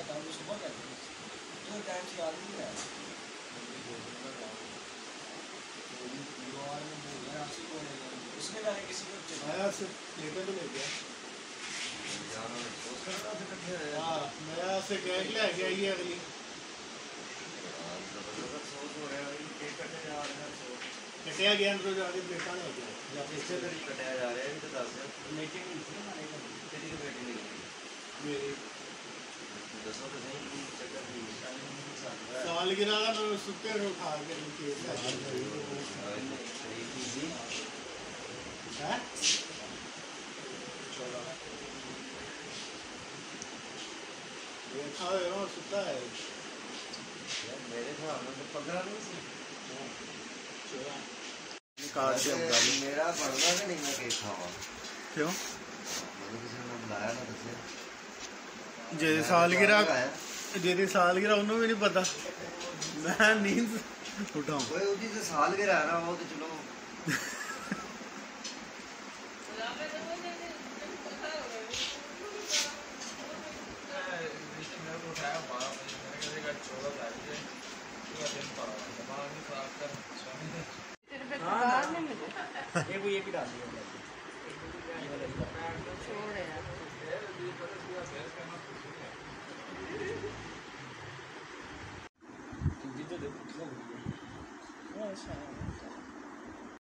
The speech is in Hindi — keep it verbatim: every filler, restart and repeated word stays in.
था, वो सुबह कहते थे तो टाइम से याद नहीं है। उसने मैंने किसी को चलाया से लेकर तो ले गया। हाँ मेरा से केक ले गया ये अगली कटिया गया तो जाके प्लेटा नहीं हो गया या इससे तरी कटिया जा रहा है तो दस लेके नहीं थी हमारे घर तेरी तो बेटी नहीं मेरी दसों तो सही चक्कर नहीं साल गिरा था मैं सुते रो खा के केक है हैं छोड़ा ये खा रहा हूँ सुता है यार मेरे ख्याल में तो पंद्रह नहीं सी छोड़ा निकाल के मेरा पड़ता है नहीं मैं केक खावा क्यों मैंने किसी ने बुलाया ना दसे जेदी सालगिरह जेदी सालगिरह उन्होंने भी नहीं पता मैं नींद उठाऊं ओए उसकी जो सालगिरह है ना वो तो चलो उठाया बारह बजे मैंने कहा चौदह तारीख है पूरा दिन पड़ा दिमाग नहीं खराब कर स्वामी ने ये वो ये भी डाल दिया छोड़ यार तो देखो